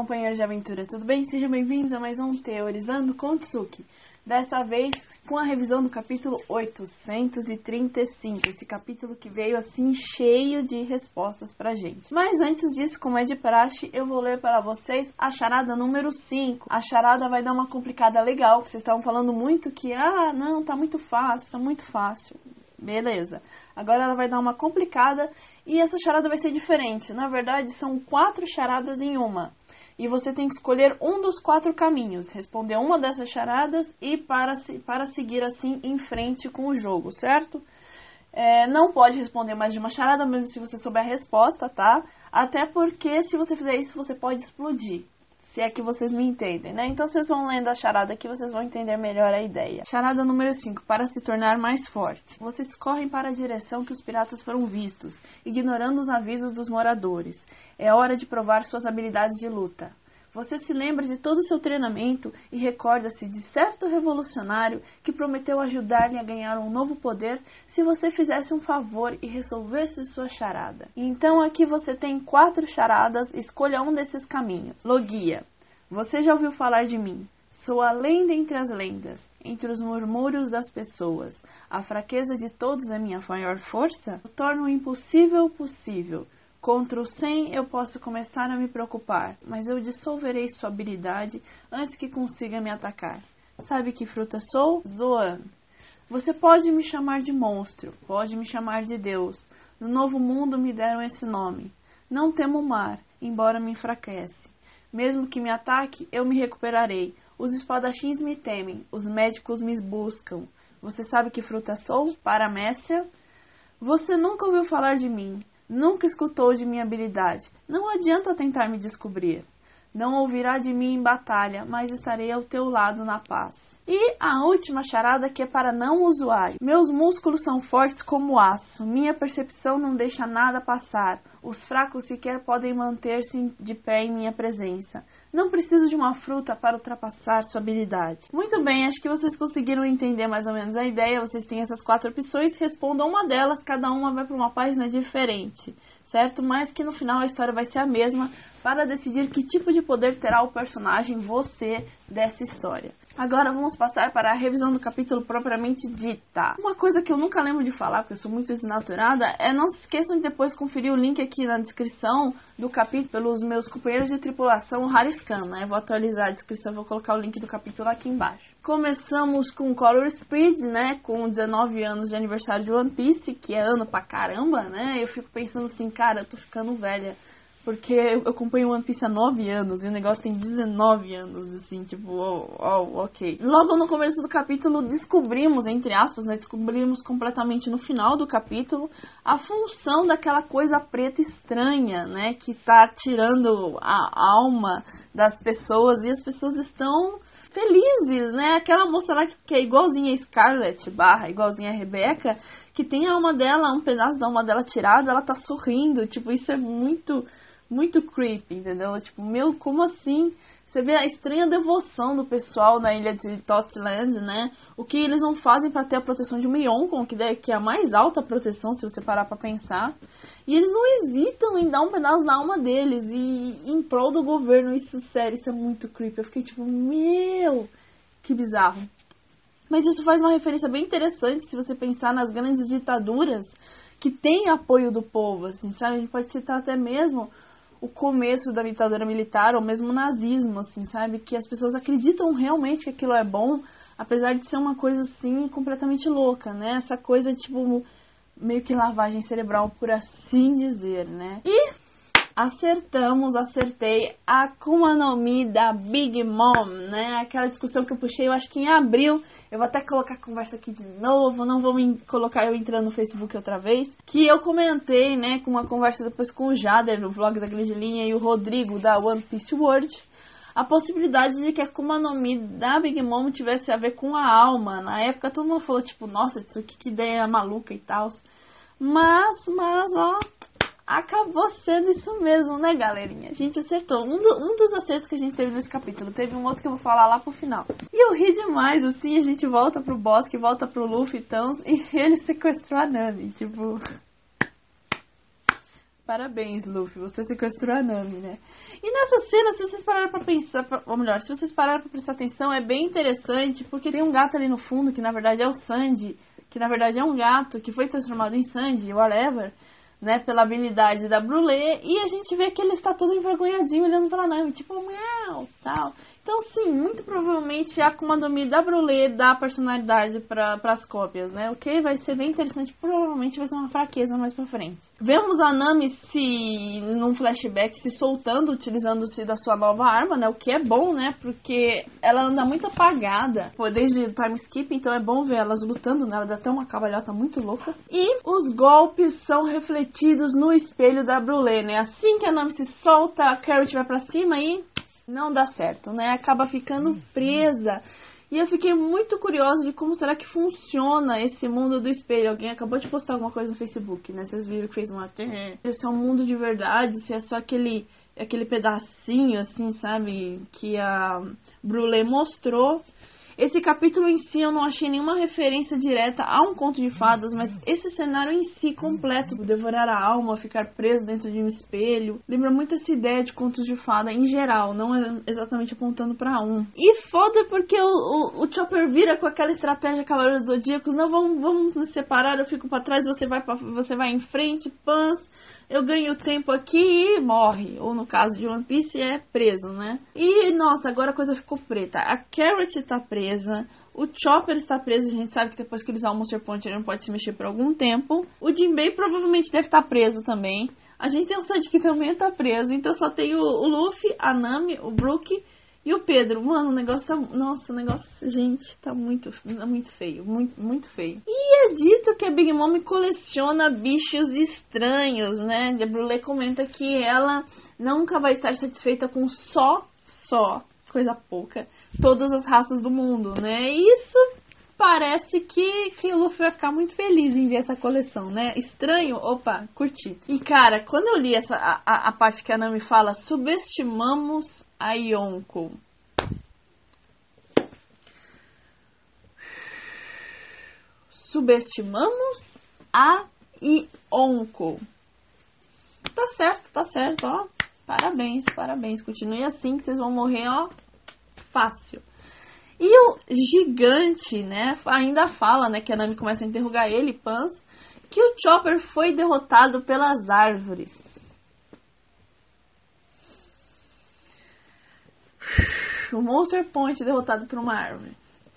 companheiros de aventura, tudo bem? Sejam bem-vindos a mais um Teorizando com Tsuki. Dessa vez com a revisão do capítulo 835, esse capítulo que veio assim cheio de respostas pra gente. Mas antes disso, como é de praxe, eu vou ler para vocês a charada número 5. A charada vai dar uma complicada legal, que vocês estavam falando muito que, não, tá muito fácil. Beleza. Agora ela vai dar uma complicada e essa charada vai ser diferente. Na verdade, são 4 charadas em uma. E você tem que escolher um dos 4 caminhos, responder uma dessas charadas e para seguir assim em frente com o jogo, certo? Não pode responder mais de uma charada, mesmo se você souber a resposta, tá? Até porque se você fizer isso, você pode explodir. Se é que vocês me entendem, né? Então vocês vão lendo a charada aqui, vocês vão entender melhor a ideia. Charada número 5. Para se tornar mais forte. Vocês correm para a direção que os piratas foram vistos, ignorando os avisos dos moradores. É hora de provar suas habilidades de luta. Você se lembra de todo o seu treinamento e recorda-se de certo revolucionário que prometeu ajudar-lhe a ganhar um novo poder se você fizesse um favor e resolvesse sua charada. Então aqui você tem 4 charadas, escolha um desses caminhos. Logia. Você já ouviu falar de mim? Sou a lenda entre as lendas, entre os murmúrios das pessoas. A fraqueza de todos é minha maior força? Eu torno o impossível possível. Contra o 100 eu posso começar a me preocupar, mas eu dissolverei sua habilidade antes que consiga me atacar. Sabe que fruta sou? Zoan. Você pode me chamar de monstro, pode me chamar de Deus. No novo mundo me deram esse nome. Não temo o mar, embora me enfraquece. Mesmo que me ataque, eu me recuperarei. Os espadachins me temem, os médicos me buscam. Você sabe que fruta sou? Paramécia. Você nunca ouviu falar de mim. Nunca escutou de minha habilidade. Não adianta tentar me descobrir. Não ouvirá de mim em batalha, mas estarei ao teu lado na paz. E a última charada que é para não usuário. Meus músculos são fortes como aço. Minha percepção não deixa nada passar. Os fracos sequer podem manter-se de pé em minha presença. Não preciso de uma fruta para ultrapassar sua habilidade. Muito bem, acho que vocês conseguiram entender mais ou menos a ideia. Vocês têm essas 4 opções, respondam uma delas, cada uma vai para uma página diferente, certo? Mas que no final a história vai ser a mesma para decidir que tipo de poder terá o personagem, você, dessa história. Agora vamos passar para a revisão do capítulo propriamente dita. Uma coisa que eu nunca lembro de falar, porque eu sou muito desnaturada, não se esqueçam de depois conferir o link aqui na descrição do capítulo pelos meus companheiros de tripulação Hariskan, né? Vou atualizar a descrição, vou colocar o link do capítulo aqui embaixo. Começamos com Color Speed, né? Com 19 anos de aniversário de One Piece, que é ano pra caramba, né? Eu fico pensando assim, cara, eu tô ficando velha. Porque eu acompanho One Piece há 9 anos e o negócio tem 19 anos, assim, tipo, ok. Logo no começo do capítulo descobrimos, entre aspas, né, descobrimos completamente no final do capítulo a função daquela coisa preta estranha, né, que tá tirando a alma das pessoas e as pessoas estão felizes, né, aquela moça lá que é igualzinha a Scarlet, igualzinha a Rebecca, que tem a alma dela, um pedaço da alma dela tirado, ela tá sorrindo, tipo, isso é muito creepy, entendeu? Tipo, como assim? Você vê a estranha devoção do pessoal na ilha de Totland, né? O que eles não fazem para ter a proteção de uma Yonko, que é a mais alta proteção, se você parar pra pensar. E eles não hesitam em dar um pedaço da alma deles e em prol do governo. Isso, sério, isso é muito creepy. Eu fiquei tipo, que bizarro. Mas isso faz uma referência bem interessante se você pensar nas grandes ditaduras que têm apoio do povo, assim, sabe? A gente pode citar até mesmo o começo da ditadura militar, ou mesmo o nazismo, assim, sabe? Que as pessoas acreditam realmente que aquilo é bom, apesar de ser uma coisa, assim, completamente louca, né? Essa coisa, tipo, meio que lavagem cerebral, por assim dizer, né? E acertei a Akuma no Mi da Big Mom, né? Aquela discussão que eu puxei, eu acho que em abril. Eu vou até colocar a conversa aqui de novo, não vou colocar eu entrando no Facebook outra vez. Que eu comentei, né, com uma conversa depois com o Jader, no vlog da Grigelinha, e o Rodrigo da One Piece World, a possibilidade de que a Akuma no Mi da Big Mom tivesse a ver com a alma. Na época todo mundo falou, tipo, nossa, isso que ideia maluca e tal. Mas, ó, acabou sendo isso mesmo, né, galerinha? A gente acertou. Um dos acertos que a gente teve nesse capítulo. Teve um outro que eu vou falar lá pro final. E eu ri demais, assim, a gente volta pro bosque, volta pro Luffy e Tans, e ele sequestrou a Nami, tipo... Parabéns, Luffy, você sequestrou a Nami, né? E nessa cena, se vocês pararam pra pensar, ou melhor, se vocês pararam pra prestar atenção, é bem interessante, porque tem um gato ali no fundo, que na verdade é o Sanji, que na verdade é um gato, que foi transformado em Sanji, whatever, né, pela habilidade da Brulé, e a gente vê que ele está todo envergonhadinho olhando pra Nami, tipo, miau, tal. Então, sim, muito provavelmente a Akuma no Mi da Brulé dá personalidade para as cópias, né? O que vai ser bem interessante, provavelmente vai ser uma fraqueza mais pra frente. Vemos a Nami num flashback, se soltando, utilizando-se da sua nova arma, né? O que é bom, né? Porque ela anda muito apagada, desde o time skip, então é bom ver elas lutando, né? Ela dá até uma cavalhota muito louca. E os golpes são refletidos no espelho da Brulé, né? Assim que a Nami se solta, a Carrot vai pra cima e não dá certo, né? Acaba ficando presa. E eu fiquei muito curiosa de como será que funciona esse mundo do espelho. Alguém acabou de postar alguma coisa no Facebook, né? Vocês viram que fez uma... Se é um mundo de verdade, se é só aquele pedacinho, assim, sabe? Que a Brulé mostrou. Esse capítulo em si eu não achei nenhuma referência direta a um conto de fadas, mas esse cenário em si completo, devorar a alma, ficar preso dentro de um espelho, lembra muito essa ideia de contos de fada em geral, não exatamente apontando pra um. E foda porque o Chopper vira com aquela estratégia Cavaleiro dos Zodíacos, não, vamos nos separar, eu fico pra trás, você vai em frente, pans, eu ganho tempo aqui e morre. Ou no caso de One Piece é preso, né? E, nossa, agora a coisa ficou preta. A Carrot tá presa. O Chopper está preso. A gente sabe que depois que ele usar o Monster Punch ele não pode se mexer por algum tempo. O Jinbei provavelmente deve estar preso também. A gente tem o Sanji que também tá preso. Então só tem o Luffy, a Nami, o Brook e o Pedro. Mano, o negócio tá... Nossa, o negócio, gente, tá muito feio. Muito feio. E é dito que a Big Mom coleciona bichos estranhos, né? A Brulé comenta que ela nunca vai estar satisfeita com só, coisa pouca, todas as raças do mundo, né? E isso parece que o Luffy vai ficar muito feliz em ver essa coleção, né? Estranho? Opa, curti. E, cara, quando eu li a parte que a Nami fala, subestimamos a Yonko. Subestimamos a Yonko. Tá certo, ó. Parabéns. Continue assim que vocês vão morrer, ó, fácil. E o gigante, né, ainda fala, né, que a Nami começa a interrogar ele, Pans, que o Chopper foi derrotado pelas árvores. O Monster Point derrotado por uma árvore.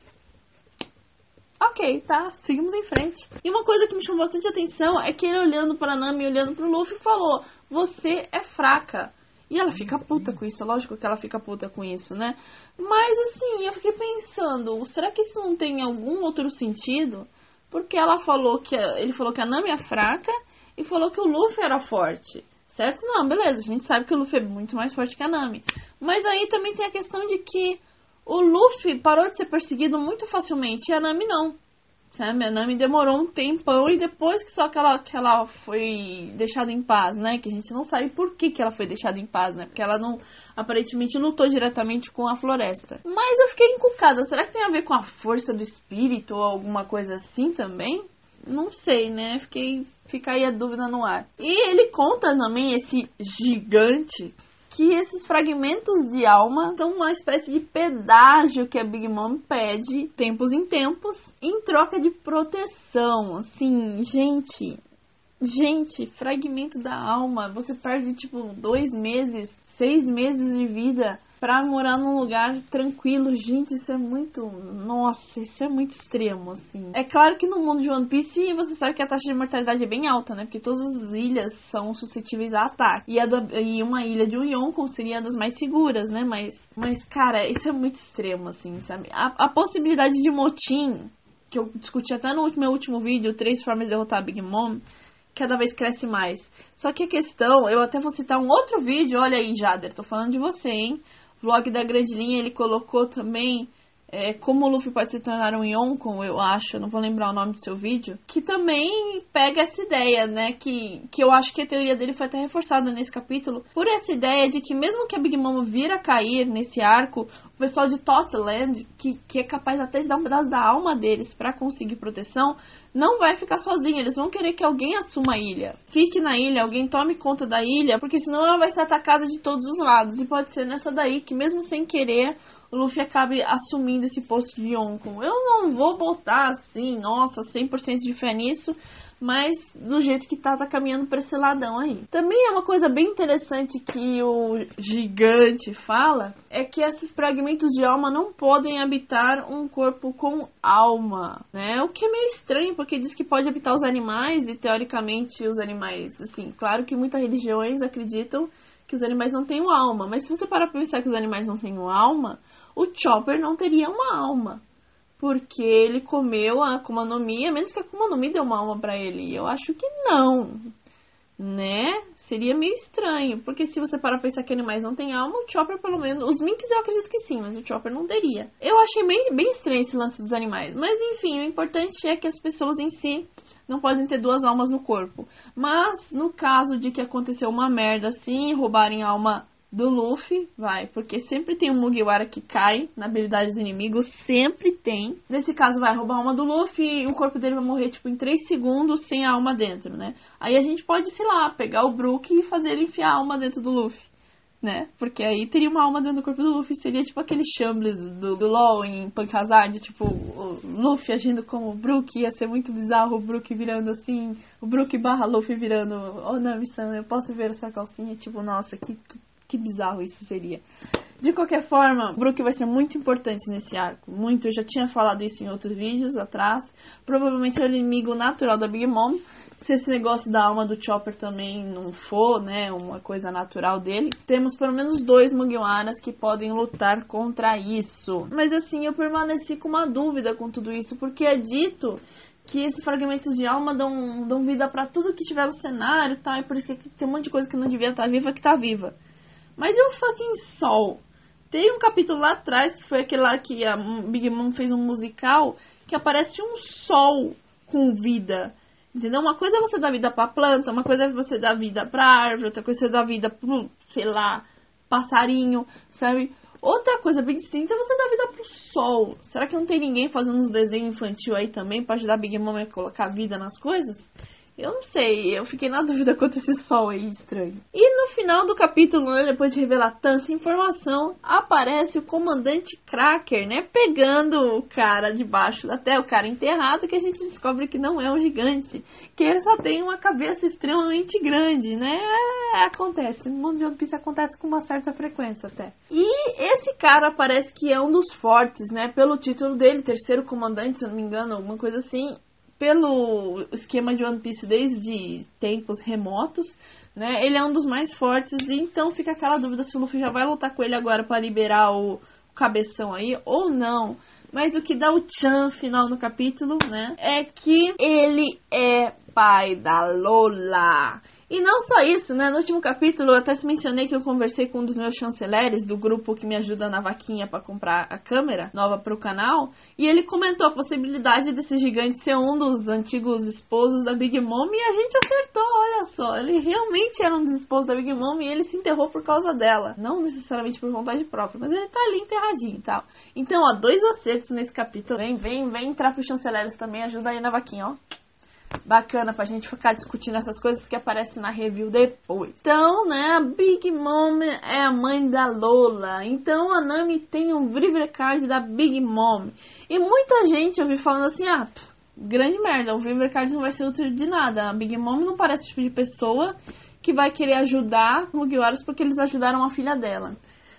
Ok, tá, seguimos em frente. E uma coisa que me chamou bastante atenção é que ele olhando para a Nami, olhando para o Luffy, falou, você é fraca. E ela fica puta com isso, é lógico que ela fica puta com isso, né? Mas assim, eu fiquei pensando, será que isso não tem algum outro sentido? Porque ele falou que a Nami é fraca e falou que o Luffy era forte, certo? Não, beleza, a gente sabe que o Luffy é muito mais forte que a Nami. Mas aí também tem a questão de que o Luffy parou de ser perseguido muito facilmente e a Nami não. Sabe? A Nami demorou um tempão e depois que ela foi deixada em paz, né? Que a gente não sabe por que ela foi deixada em paz, né? Porque ela não, aparentemente, lutou diretamente com a floresta. Mas eu fiquei encucada. Será que tem a ver com a força do espírito ou alguma coisa assim também? Não sei, né? Fica aí a dúvida no ar. E ele conta também, esse gigante, que esses fragmentos de alma são uma espécie de pedágio que a Big Mom pede, tempos em tempos, em troca de proteção. Assim, gente, fragmento da alma. Você perde, 2 meses, 6 meses de vida pra morar num lugar tranquilo. Gente, isso é muito... Nossa, isso é muito extremo, assim. É claro que no mundo de One Piece, você sabe que a taxa de mortalidade é bem alta, né? Porque todas as ilhas são suscetíveis a ataque. E uma ilha de Yonko seria das mais seguras, né? Mas, cara, isso é muito extremo, assim, sabe? A possibilidade de motim, que eu discuti até no meu último vídeo, 3 formas de derrotar a Big Mom, cada vez cresce mais. Só que a questão, eu até vou citar um outro vídeo, olha aí, Jader, tô falando de você, hein? Vlog da Grande Linha, ele colocou também como o Luffy pode se tornar um Yonko, eu acho, eu não vou lembrar o nome do seu vídeo, que também pega essa ideia, né, que eu acho que a teoria dele foi até reforçada nesse capítulo, por essa ideia de que mesmo que a Big Mom vir a cair nesse arco, pessoal de Totland, que é capaz até de dar um pedaço da alma deles pra conseguir proteção, não vai ficar sozinho. Eles vão querer que alguém assuma a ilha. Fique na ilha, alguém tome conta da ilha, porque senão ela vai ser atacada de todos os lados. E pode ser nessa daí que, mesmo sem querer, o Luffy acabe assumindo esse posto de Yonko. Eu não vou botar assim, nossa, 100% de fé nisso, mas do jeito que tá caminhando pra esse ladão aí. Também é uma coisa bem interessante que o gigante fala, é que esses fragmentos de alma não podem habitar um corpo com alma, né? O que é meio estranho, porque diz que pode habitar os animais, e teoricamente os animais, assim, claro que muitas religiões acreditam que os animais não têm alma, mas se você parar pra pensar que os animais não têm alma, o Chopper não teria uma alma. Porque ele comeu a Akuma no Mi, a menos que a Akuma no Mi deu uma alma pra ele. Eu acho que não, né? Seria meio estranho. Porque se você parar pra pensar que animais não têm alma, o Chopper pelo menos... Os Minks eu acredito que sim, mas o Chopper não teria. Eu achei bem estranho esse lance dos animais. Mas enfim, o importante é que as pessoas em si não podem ter duas almas no corpo. Mas no caso de que aconteceu uma merda assim, roubarem a alma do Luffy, vai, porque sempre tem um Mugiwara que cai na habilidade do inimigo, sempre tem. Nesse caso vai roubar a alma do Luffy e o corpo dele vai morrer tipo em 3 segundos sem a alma dentro, né? Aí a gente pode, sei lá, pegar o Brook e fazer ele enfiar a alma dentro do Luffy, né? Porque aí teria uma alma dentro do corpo do Luffy, seria tipo aquele Shambles do LoL em Punk Hazard, tipo o Luffy agindo como o Brook, ia ser muito bizarro, o Brook virando assim, o Brook barra Luffy virando, oh Nami-san, eu posso ver a sua calcinha, tipo, nossa, que bizarro isso seria. De qualquer forma, o Brook vai ser muito importante nesse arco. Muito, eu já tinha falado isso em outros vídeos atrás. Provavelmente é o inimigo natural da Big Mom. Se esse negócio da alma do Chopper também não for, né, uma coisa natural dele, temos pelo menos 2 Mugiwaras que podem lutar contra isso. Mas assim, eu permaneci com uma dúvida com tudo isso, porque é dito que esses fragmentos de alma dão vida pra tudo que tiver no cenário, tá? E por isso que tem um monte de coisa que não devia estar viva que tá viva. Mas e o fucking Sol? Tem um capítulo lá atrás, que foi aquele lá que a Big Mom fez um musical, que aparece um sol com vida. Entendeu? Uma coisa é você dar vida pra planta, uma coisa é você dar vida pra árvore, outra coisa é você dar vida pro, sei lá, passarinho, sabe? Outra coisa bem distinta é você dar vida pro sol. Será que não tem ninguém fazendo uns desenhos infantil aí também pra ajudar a Big Mom a colocar vida nas coisas? Eu não sei, eu fiquei na dúvida quanto esse sol aí estranho. E no final do capítulo, né, depois de revelar tanta informação, aparece o comandante Cracker, né, pegando o cara debaixo, até o cara enterrado, que a gente descobre que não é um gigante, que ele só tem uma cabeça extremamente grande, né, acontece, no mundo de One Piece acontece com uma certa frequência até. E esse cara parece que é um dos fortes, né, pelo título dele, terceiro comandante, se eu não me engano, alguma coisa assim, pelo esquema de One Piece desde tempos remotos, né, ele é um dos mais fortes, e então fica aquela dúvida se o Luffy já vai lutar com ele agora para liberar o cabeção aí, ou não. Mas o que dá o tchan final no capítulo, né, é que ele é pai da Lola. E não só isso, né? No último capítulo eu até mencionei que eu conversei com um dos meus chanceleres do grupo que me ajuda na vaquinha para comprar a câmera nova para o canal. E ele comentou a possibilidade desse gigante ser um dos antigos esposos da Big Mom. E a gente acertou, olha só. Ele realmente era um dos esposos da Big Mom e ele se enterrou por causa dela. Não necessariamente por vontade própria, mas ele tá ali enterradinho e tal. Então, ó, 2 acertos nesse capítulo. Vem entrar pros chanceleres também. Ajuda aí na vaquinha, ó. Bacana pra gente ficar discutindo essas coisas que aparecem na review depois. Então, né, a Big Mom é a mãe da Lola. Então a Nami tem um Vivre Card da Big Mom. E muita gente ouviu falando assim, grande merda, o Vivre Card não vai ser útil de nada. A Big Mom não parece o tipo de pessoa que vai querer ajudar os Mugiwaras porque eles ajudaram a filha dela.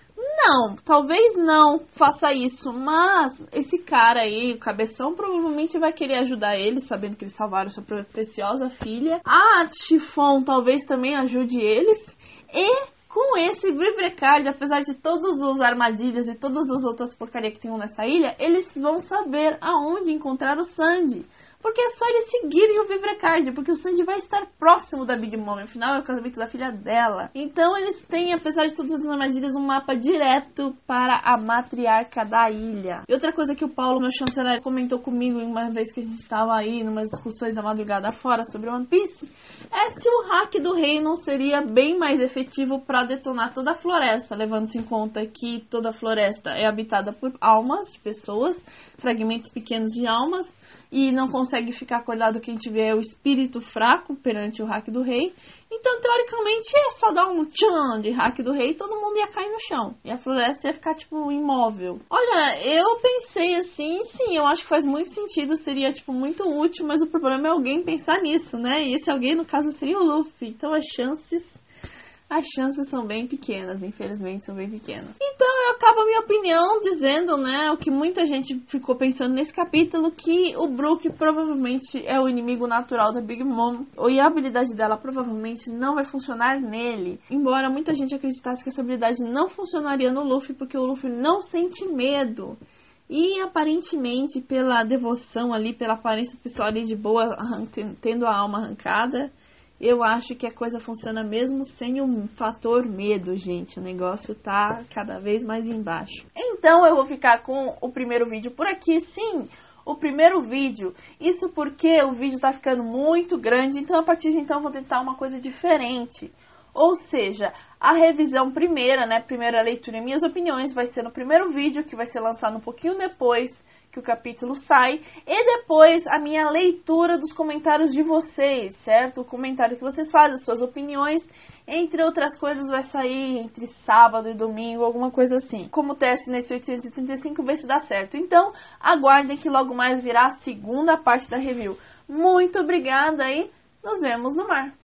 Não, talvez não faça isso, mas esse cara aí, o cabeção, provavelmente vai querer ajudar eles, sabendo que eles salvaram sua preciosa filha. A Chiffon talvez também ajude eles. E com esse Vivre Card, apesar de todos os armadilhas e todas as outras porcarias que tem nessa ilha, eles vão saber aonde encontrar o Sandy. porque é só eles seguirem o Vivrecard, porque o Sandy vai estar próximo da Big Mom, afinal é o casamento da filha dela. Então eles têm, apesar de todas as armadilhas, um mapa direto para a matriarca da ilha. E outra coisa que o Paulo, meu chanceler, comentou comigo uma vez que a gente estava aí numas discussões da madrugada fora sobre One Piece, é se o hack do rei não seria bem mais efetivo para detonar toda a floresta, levando-se em conta que toda a floresta é habitada por almas de pessoas, fragmentos pequenos de almas, e não consegue ficar acordado quem tiver o espírito fraco perante o hack do rei. Então, teoricamente, é só dar um tchan de hack do rei e todo mundo ia cair no chão. E a floresta ia ficar, tipo, imóvel. Olha, eu pensei assim, sim, eu acho que faz muito sentido, seria, tipo, muito útil, mas o problema é alguém pensar nisso, né? E esse alguém, no caso, seria o Luffy. Então, as chances são bem pequenas, infelizmente são bem pequenas. Então eu acabo a minha opinião dizendo, né, o que muita gente ficou pensando nesse capítulo, que o Brook provavelmente é o inimigo natural da Big Mom, e a habilidade dela provavelmente não vai funcionar nele. Embora muita gente acreditasse que essa habilidade não funcionaria no Luffy, porque o Luffy não sente medo. E aparentemente, pela devoção ali, pela aparência do pessoal ali de boa, tendo a alma arrancada, eu acho que a coisa funciona mesmo sem o fator medo, gente. O negócio tá cada vez mais embaixo. Então eu vou ficar com o primeiro vídeo por aqui. Sim, o primeiro vídeo. Isso porque o vídeo tá ficando muito grande. Então a partir de então eu vou tentar uma coisa diferente. Ou seja, a revisão primeira, né? Primeira leitura e minhas opiniões vai ser no primeiro vídeo, que vai ser lançado um pouquinho depois que o capítulo sai, e depois a minha leitura dos comentários de vocês, certo? O comentário que vocês fazem, suas opiniões, entre outras coisas, vai sair entre sábado e domingo, alguma coisa assim. Como teste nesse 835, ver se dá certo. Então, aguardem que logo mais virá a segunda parte da review. Muito obrigada e nos vemos no mar.